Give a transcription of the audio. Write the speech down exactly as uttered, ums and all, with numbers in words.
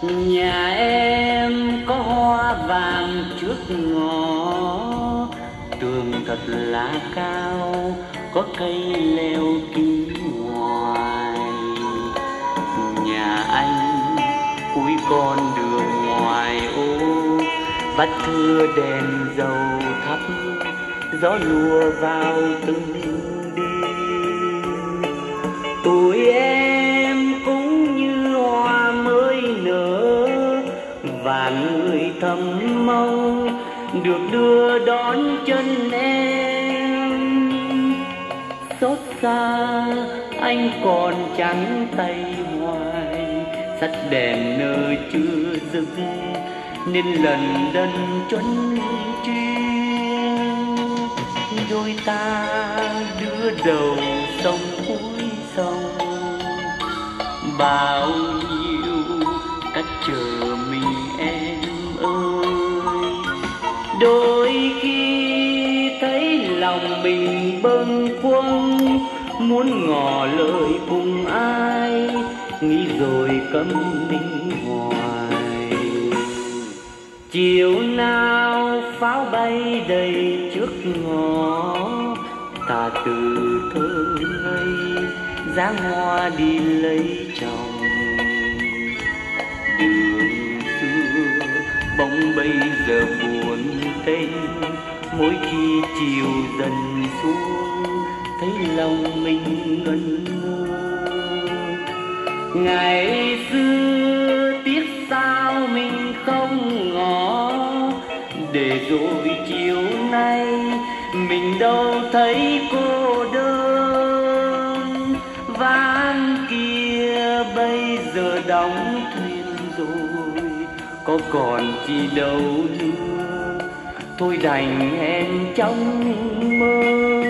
Nhà em có hoa vàng trước ngõ, tường thật là cao, có cây leo kín ngoài. Nhà anh cuối con đường ngoài ô, vắt thưa đèn dầu thắp, gió lùa vào từng đêm. Tuổi em cũng như hoa mới nở, và người thầm mong được đưa đón chân em. Xót xa anh còn trắng tay hoài, tắt đèn nơ chưa dứt nên lần đân chuẩn chuyên. Đôi ta đưa đầu sông cuối sông, bao nhiêu cách chờ mình em ơi. Đôi khi thấy lòng mình bâng khuâng, muốn ngỏ lời cùng ai, nghĩ rồi câm nín hoài. Chiều nào pháo bay đầy trước ngõ, ta từ thơ ngây dáng hoa đi lấy chồng. Đường xưa bóng bây giờ buồn tênh, mỗi khi chiều dần xuống thấy lòng mình ngẩn ngơ. Ngày xưa tiếc sao mình không ngỏ, để rồi chiều nay mình đâu thấy cô đơn. Ván kia bây giờ đóng thuyền rồi, có còn chi đâu nữa, thôi đành hẹn trong mơ.